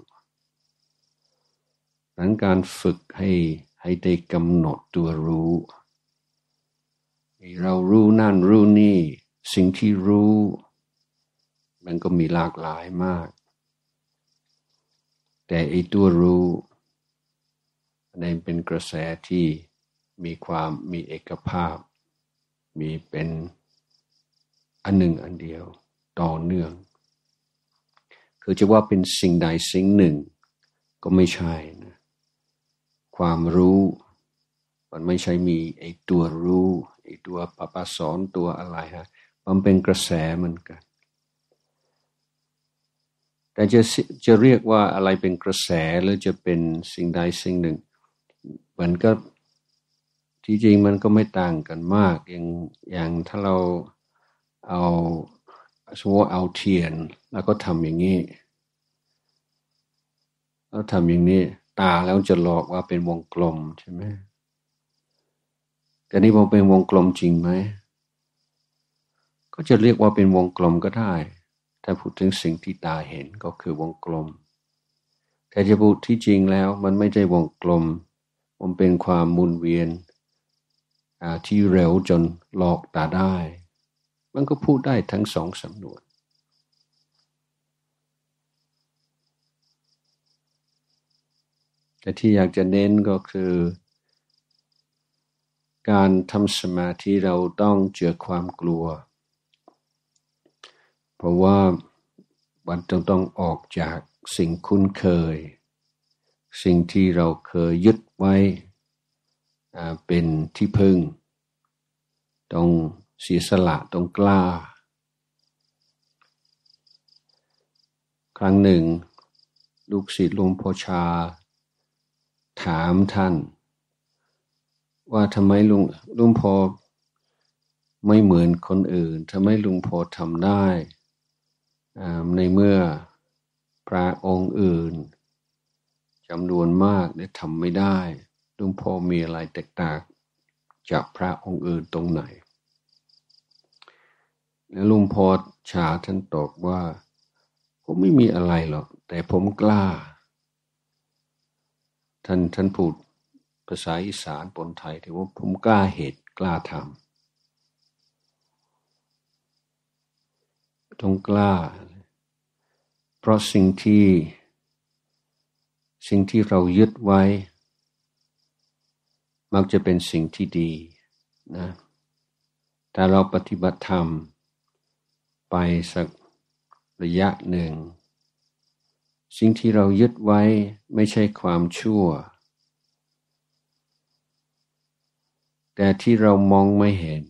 ดังนั้นการฝึกให้ได้กำหนดตัวรู้เรารู้นั่นรู้นี่สิ่งที่รู้มันก็มีหลากหลายมากแต่ตัวรู้นั่นเป็นกระแสที่มีเอกภาพมีเป็นอันหนึ่งอันเดียวต่อเนื่องคือจะว่าเป็นสิ่งใดสิ่งหนึ่งก็ไม่ใช่นะความรู้มันไม่ใช่มีตัวรู้ตัวปปสอนตัวอะไรมันเป็นกระแสเหมือนกันแต่จะเรียกว่าอะไรเป็นกระแสหรือจะเป็นสิ่งใดสิ่งหนึ่งมันก็ที่จริงมันก็ไม่ต่างกันมากอย่างถ้าเราเอาสมมติเอาเทียนแล้วก็ทำอย่างนี้แล้วทำอย่างนี้ตาแล้วจะหลอกว่าเป็นวงกลมใช่ไหมแต่นี่พอเป็นวงกลมจริงไหมก็จะเรียกว่าเป็นวงกลมก็ได้ถ้าพูดถึงสิ่งที่ตาเห็นก็คือวงกลมแต่จะพูดที่จริงแล้วมันไม่ใช่วงกลมมันเป็นความหมุนเวียนที่เร็วจนหลอกตาได้มันก็พูดได้ทั้งสองสำนวนแต่ที่อยากจะเน้นก็คือการทำสมาธิเราต้องเจอความกลัวเพราะว่ามันต้องออกจากสิ่งคุ้นเคยสิ่งที่เราเคยยึดไว้เป็นที่พึ่งต้องเสียสละต้องกล้าครั้งหนึ่งลูกศิษย์หลวงพ่อชาถามท่านว่าทำไมลุงพ่อไม่เหมือนคนอื่นทำไมลุงพ่อทำได้ในเมื่อพระองค์อื่นจำนวนมากได้ทำไม่ได้ลุงพ่อมีอะไรแตกต่างจากพระองค์อื่นตรงไหนแล้วลุงพ่อชาท่านตอบว่าผมไม่มีอะไรหรอกแต่ผมกล้าท่านพูดภาษาอีสานปนไทยที่ว่าผมกล้าเหตุกล้าทำต้องกล้าเพราะสิ่งที่เรายึดไว้มักจะเป็นสิ่งที่ดีนะแต่เราปฏิบัติธรรมไปสักระยะหนึ่งสิ่งที่เรายึดไว้ไม่ใช่ความชั่วแต่ที่เรามองไม่เห็น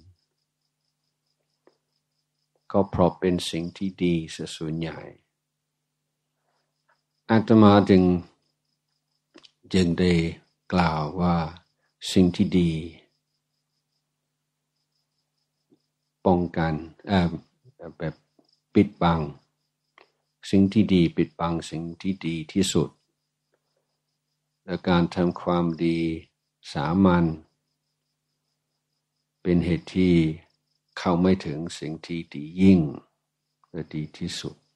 ก็เพราะเป็นสิ่งที่ดีซะส่วนใหญ่อาตมาจึงได้กล่าวว่าสิ่งที่ดีป้องกันแบบปิดบังสิ่งที่ดีปิดบังสิ่งที่ดีที่สุดและการทำความดีสามัญเป็นเหตุที่เข้าไม่ถึงสิ่งที่ดียิ่งและดีที่สุด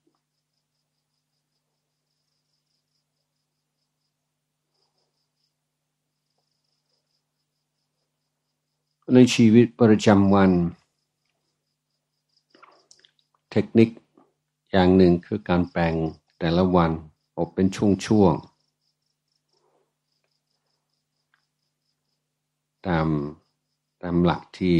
ในชีวิตประจำวันเทคนิคอย่างหนึ่งคือการแปลงแต่ละวันออกเป็นช่วงๆตามหลักที่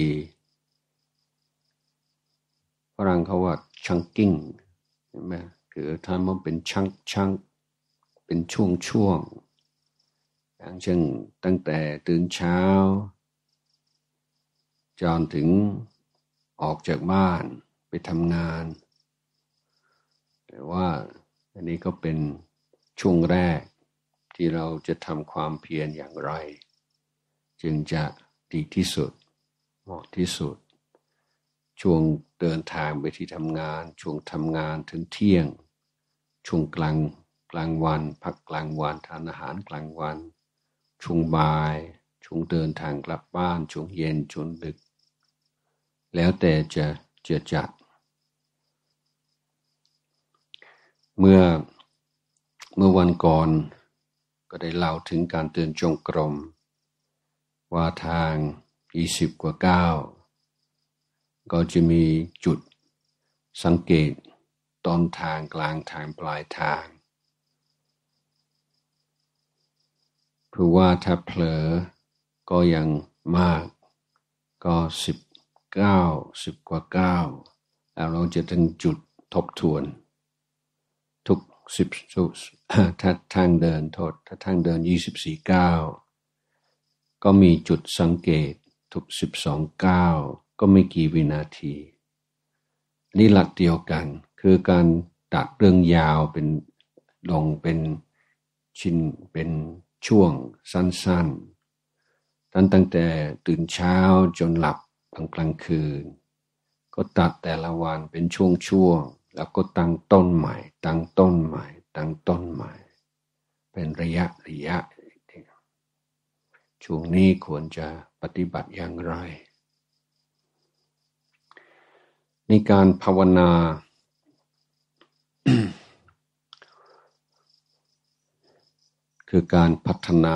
ฝรั่งเขาว่า chunking ใช่ไหมคือทำมันเป็นชังเป็นช่วงอย่างเช่นตั้งแต่ตื่นเช้าจนถึงออกจากบ้านไปทำงานแต่ว่าอันนี้ก็เป็นช่วงแรกที่เราจะทำความเพียรอย่างไรจึงจะดีที่สุดเหมาะที่สุดช่วงเดินทางไปที่ทำงานช่วงทำงานถึงเที่ยงช่วงกลางวันพักกลางวันทานอาหารกลางวันช่วงบ่ายช่วงเดินทางกลับบ้านช่วงเย็นช่วงดึกแล้วแต่จะจัดเมื่อวันก่อนก็ได้เล่าถึงการเดินจงกรมว่าทาง20 กว่าก้าวก็จะมีจุดสังเกตต้นทางกลางทางปลายทางเพราะว่าถ้าเผลอก็ยังมากก็10 กว่าก้าวแล้วเราจะถึงจุดทบทวนทุกถ้าทางเดินถ้าทางเดิน24 ก้าวก็มีจุดสังเกตทุก12 ก้าวก็ไม่กี่วินาที
นี่หลักเดียวกันคือการตัดเรื่องยาวเป็นลงเป็นชิ้นเป็นช่วงสั้นๆตั้งแต่ตื่นเช้าจนหลับกลางคืนก็ตัดแต่ละวันเป็นช่วงๆแล้วก็ตั้งต้นใหม่ตั้งต้นใหม่ตั้งต้นใหม่เป็นระยะช่วงนี้ควรจะปฏิบัติอย่างไรในการภาวนา คือการพัฒนา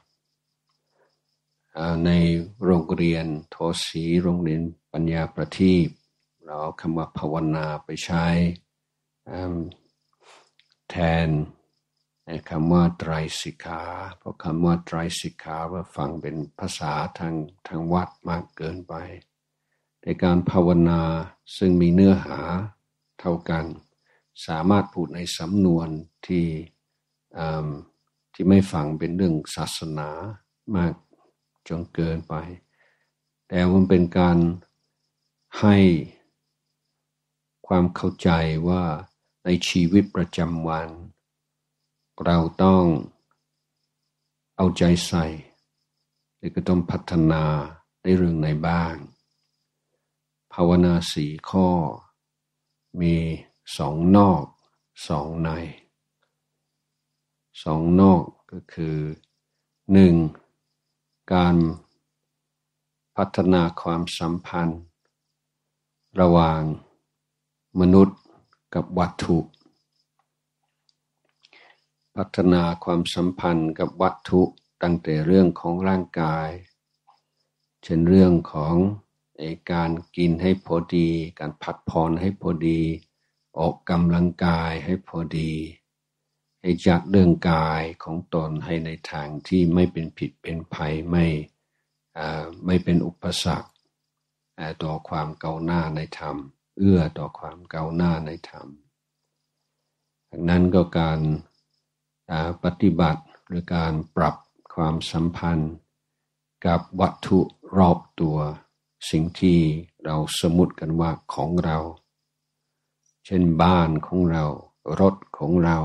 ในโรงเรียนโทสีโรงเรียนปัญญาประทีปเราเอาคำว่าภาวนาไปใช้แทนคำว่าไตรสิกขาเพราะคำว่าไตรสิกขาว่าฟังเป็นภาษาทางวัดมากเกินไปในการภาวนาซึ่งมีเนื้อหาเท่ากันสามารถพูดในสำนวนที่ไม่ฟังเป็นเรื่องศาสนามากจนเกินไปแต่มันเป็นการให้ความเข้าใจว่าในชีวิตประจำวันเราต้องเอาใจใส่หรือก็ต้องพัฒนาในเรื่องไหนบ้างภาวนา4 ข้อมี2 นอก2 ใน2 นอกก็คือ 1. การพัฒนาความสัมพันธ์ระหว่างมนุษย์กับวัตถุพัฒนาความสัมพันธ์กับวัตถุตั้งแต่เรื่องของร่างกายเช่นเรื่องของการกินให้พอดีการพักผ่อนให้พอดีออกกำลังกายให้พอดีให้จัดเรื่องกายของตนให้ในทางที่ไม่เป็นผิดเป็นภัยไม่เป็นอุปสรรคต่อความก้าวหน้าในธรรมเอื้อต่อความก้าวหน้าในธรรมดังนั้นก็การปฏิบัติหรือการปรับความสัมพันธ์กับวัตถุรอบตัวสิ่งที่เราสมมุติกันว่าของเราเช่นบ้านของเรารถของเรา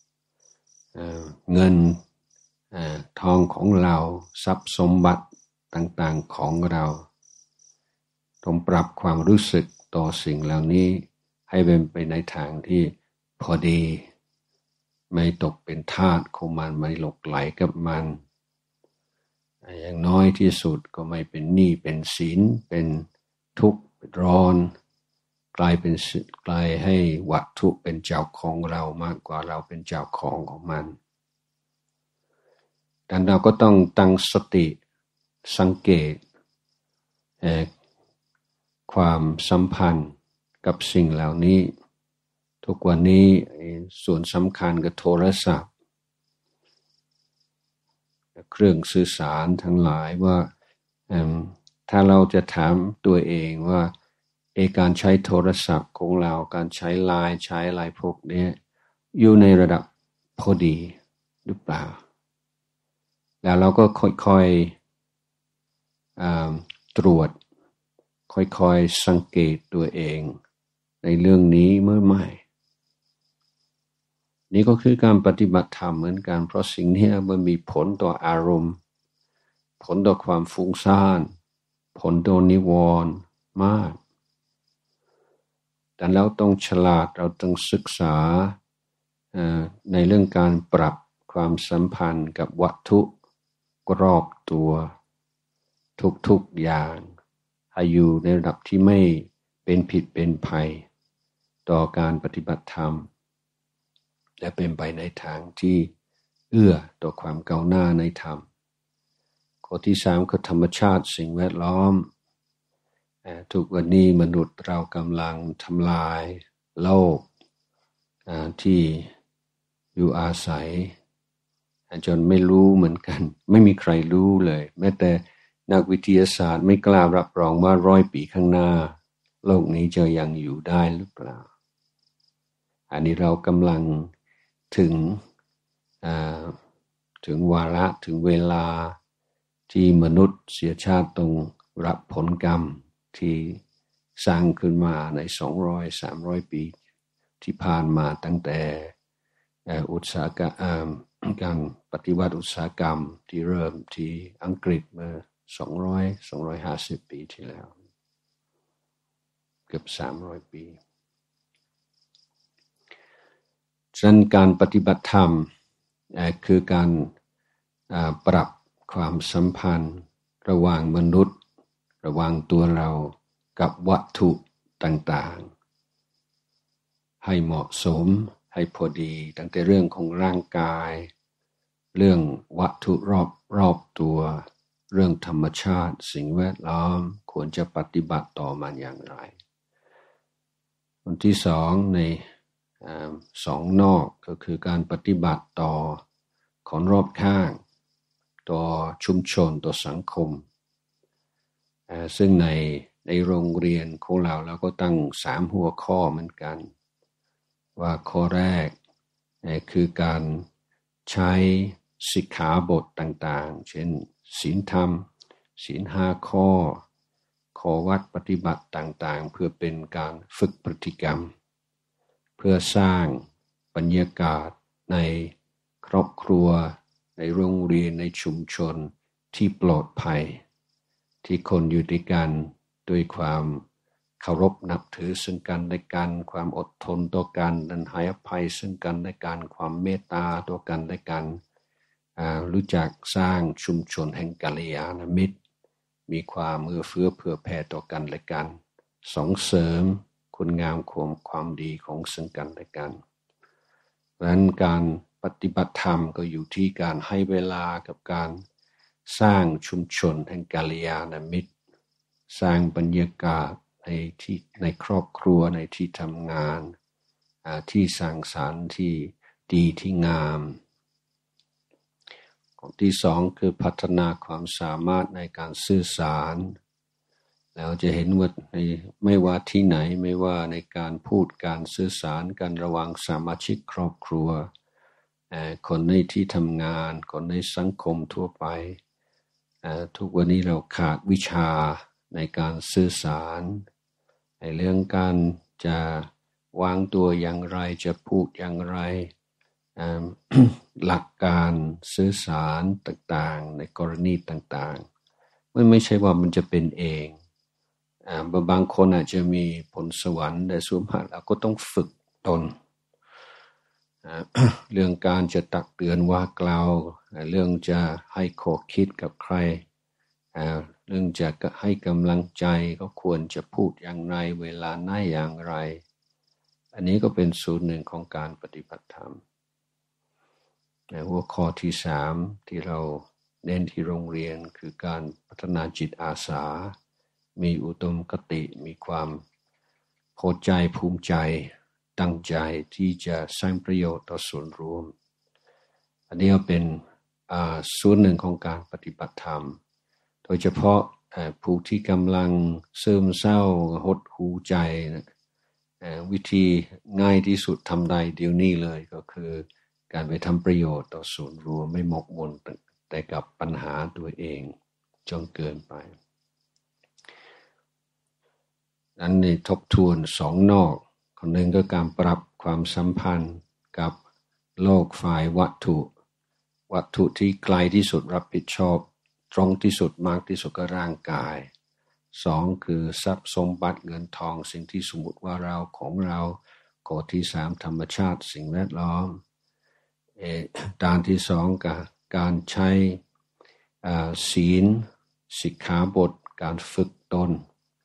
เงินทองของเราทรัพย์สมบัติต่างๆของเราต้องปรับความรู้สึกต่อสิ่งเหล่านี้ให้เป็นไปในทางที่พอดีไม่ตกเป็นทาสของมันไม่หลงไหลกับมันอย่างน้อยที่สุดก็ไม่เป็นหนี้เป็นสินเป็นทุกข์เป็นร้อนกลายให้วัตถุเป็นเจ้าของเรามากกว่าเราเป็นเจ้าของมันดังนั้นเราก็ต้องตั้งสติสังเกตความสัมพันธ์กับสิ่งเหล่านี้ทุกวันนี้ส่วนสำคัญกับโทรศัพท์เครื่องสื่อสารทั้งหลายว่าถ้าเราจะถามตัวเองว่าการใช้โทรศัพท์ของเราการใช้ไลน์ใช้อะไรพวกนี้อยู่ในระดับพอดีหรือเปล่าแล้วเราก็ค่อยๆตรวจค่อยๆสังเกตตัวเองในเรื่องนี้เมื่อไม่นี่ก็คือการปฏิบัติธรรมเหมือนกันเพราะสิ่งนี้มันมีผลต่ออารมณ์ผลต่อความฟุ้งซ่านผลต่อนิวรณ์มากแต่เราต้องฉลาดเราต้องศึกษาในเรื่องการปรับความสัมพันธ์กับวัตถุรอบตัวทุกๆอย่างให้อยู่ในระดับที่ไม่เป็นผิดเป็นภัยต่อการปฏิบัติธรรมและเป็นไปในทางที่เอื้อต่อความก้าวหน้าในธรรมข้อที่ 3คือธรรมชาติสิ่งแวดล้อมทุกวันนี้มนุษย์เรากำลังทำลายโลกที่อยู่อาศัยจนไม่รู้เหมือนกันไม่มีใครรู้เลยแม้แต่นักวิทยาศาสตร์ไม่กล้ารับรองว่า100 ปีข้างหน้าโลกนี้จะยังอยู่ได้หรือเปล่าอันนี้เรากำลังถึงวาระถึงเวลาที่มนุษย์เสียชาติต้องรับผลกรรมที่สร้างขึ้นมาใน200-300 ปีที่ผ่านมาตั้งแต่อุตสาหกรรมการปฏิวัติอุตสาหกรรมที่เริ่มที่อังกฤษเมื่อ200-250 ปีที่แล้วเกือบ300 ปีฉะนั้นการปฏิบัติธรรมคือการปรับความสัมพันธ์ระหว่างมนุษย์ระหว่างตัวเรากับวัตถุต่างๆให้เหมาะสมให้พอดีตั้งแต่เรื่องของร่างกายเรื่องวัตถุรอบตัวเรื่องธรรมชาติสิ่งแวดล้อมควรจะปฏิบัติต่อมันอย่างไรอันที่สองในสองนอกก็คือการปฏิบัติต่อคนรอบข้างต่อชุมชนต่อสังคมซึ่งในโรงเรียนของเราก็ตั้ง3 หัวข้อเหมือนกันว่าข้อแรกคือการใช้สิกขาบทต่างๆเช่นศีลธรรมศีล5 ข้อวัดปฏิบัติต่างๆเพื่อเป็นการฝึกพฤติกรรมเพื่อสร้างบรรยากาศในครอบครัวในโรงเรียนในชุมชนที่ปลอดภัยที่คนอยู่ด้วยกันด้วยความเคารพนับถือซึ่งกันและกันความอดทนต่อกันและให้อภัยซึ่งกันและกันความเมตตาต่อกันและกันรู้จักสร้างชุมชนแห่งกัลยาณมิตรมีความเอื้อเฟื้อเผื่อแผ่ต่อกันและกันส่งเสริมคุณงามความดีของซึ่งกันและกันเพราะฉะนั้นการปฏิบัติธรรมก็อยู่ที่การให้เวลากับการสร้างชุมชนแห่งกัลยาณมิตรสร้างบรรยากาศในครอบครัวในที่ทำงานที่สร้างสรรค์ที่ดีที่งามข้อที่สองคือพัฒนาความสามารถในการสื่อสารแล้วจะเห็นว่าไม่ว่าที่ไหนไม่ว่าในการพูดการสื่อสารกันระหว่างสมาชิกครอบครัวคนในที่ทำงานคนในสังคมทั่วไปทุกวันนี้เราขาดวิชาในการสื่อสารในเรื่องการจะวางตัวอย่างไรจะพูดอย่างไร หลักการสื่อสารต่างๆในกรณีต่างๆมันไม่ใช่ว่ามันจะเป็นเองบางคนอาจจะมีพรสวรรค์แต่ส่วนมากเราก็ต้องฝึกตน เรื่องการจะตักเตือนว่ากล่าวเรื่องจะให้ข้อคิดกับใครเรื่องจะให้กำลังใจก็ควรจะพูดอย่างไรเวลาไหนอย่างไรอันนี้ก็เป็นส่วนหนึ่งของการปฏิบัติธรรมหัวข้อที่3ที่เราเน้นที่โรงเรียนคือการพัฒนาจิตอาสามีอุดมคติมีความพอใจภูมิใจตั้งใจที่จะสร้างประโยชน์ต่อส่วนรวมอันนี้ก็เป็นส่วนหนึ่งของการปฏิบัติธรรมโดยเฉพาะผู้ที่กำลังซึมเศร้าหดหู่ใจวิธีง่ายที่สุดทำได้เดี๋ยวนี้เลยก็คือการไปทำประโยชน์ต่อส่วนรวมไม่หมกมุ่นแต่กับปัญหาตัวเองจนเกินไปอันนี้ทบทวน2 นอกคนหนึ่งก็การปรับความสัมพันธ์กับโลกฝ่ายวัตถุที่ไกลที่สุดรับผิดชอบตรงที่สุดมากที่สุดก็ร่างกาย2คือทรัพย์สมบัติเงินทองสิ่งที่สมมติว่าเราของเราข้อที่3ธรรมชาติสิ่งแวดล้อมด้านที่2กับการใช้ศีลสิกขาบทการฝึกตน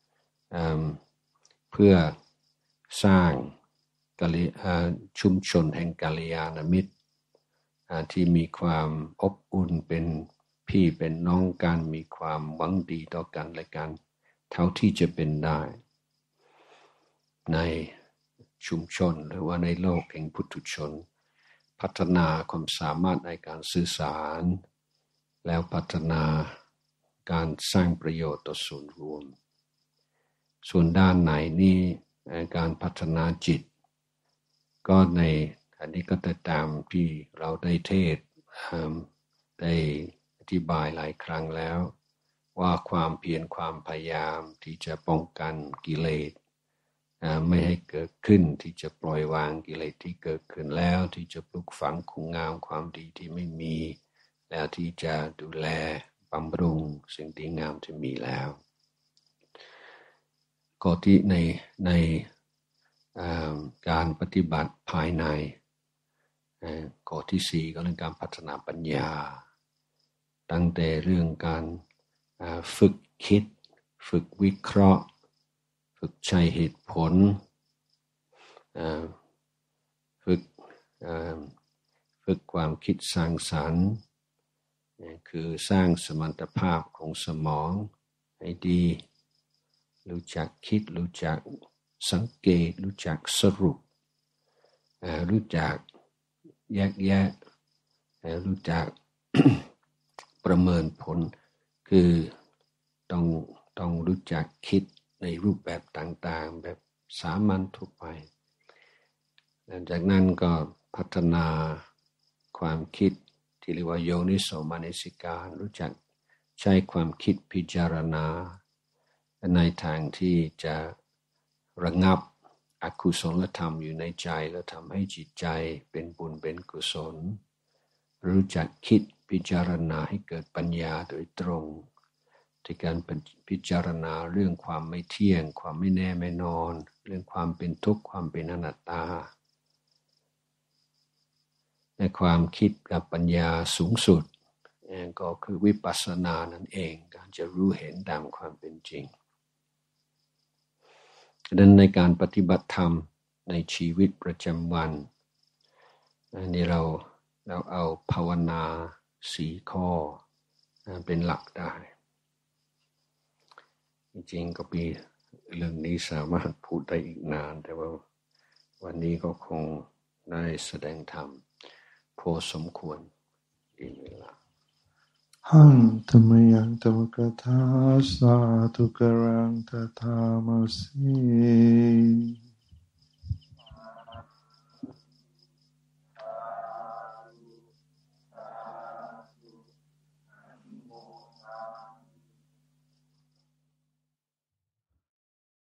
เพื่อสร้างชุมชนแห่งกัลยาณมิตรที่มีความอบอุ่นเป็นพี่เป็นน้องกันมีความหวังดีต่อกันและกันเท่าที่จะเป็นได้ในชุมชนหรือว่าในโลกแห่งปุถุชนพัฒนาความสามารถในการสื่อสารแล้วพัฒนาการสร้างประโยชน์ต่อส่วนรวมส่วนด้านไหนนี่การพัฒนาจิตก็ในอันนี้ก็จะตามที่เราได้เทศน์ได้อธิบายหลายครั้งแล้วว่าความเพียรความพยายามที่จะป้องกันกิเลสไม่ให้เกิดขึ้นที่จะปล่อยวางกิเลสที่เกิดขึ้นแล้วที่จะปลุกฝังคุณงามความดีที่ไม่มีแล้วที่จะดูแลบำรุงสิ่งดีงามที่มีแล้วข้อที่ในการปฏิบัติภายในข้อที่สี่ก็เรื่องการพัฒนาปัญญาตั้งแต่เรื่องการฝึกคิดฝึกวิเคราะห์ฝึกใช้เหตุผลฝึกความคิดสร้างสรรค์คือสร้างสมรรถภาพของสมองให้ดีรู้จักคิดรู้จักสังเกตรู้จักสรุปรู้จักแยกแยะรู้จัก ประเมินผลคือต้องรู้จักคิดในรูปแบบต่างๆแบบสามัญทั่วไปหลังจากนั้นก็พัฒนาความคิดที่เรียกว่าโยนิโสมนสิการรู้จักใช้ความคิดพิจารณาในทางที่จะระงับอกุศลธรรมอยู่ในใจแล้วทำให้จิตใจเป็นบุญเป็นกุศลรู้จักคิดพิจารณาให้เกิดปัญญาโดยตรงที่การพิจารณาเรื่องความไม่เที่ยงความไม่แน่ไม่นอนเรื่องความเป็นทุกข์ความเป็นอนัตตาในความคิดกับปัญญาสูงสุดก็คือวิปัสสนานั่นเองการจะรู้เห็นตามความเป็นจริงดังนั้นในการปฏิบัติธรรมในชีวิตประจำวันนี่เราเอาภาวนา4 ข้อเป็นหลักได้จริงๆก็มีเรื่องนี้สามารถพูดได้อีกนานแต่ว่าวันนี้ก็คงได้แสดงธรรมพอสมควรดีเวลา
หังธรรมยังธรรมกถาสาธุกรังตถามัสสิ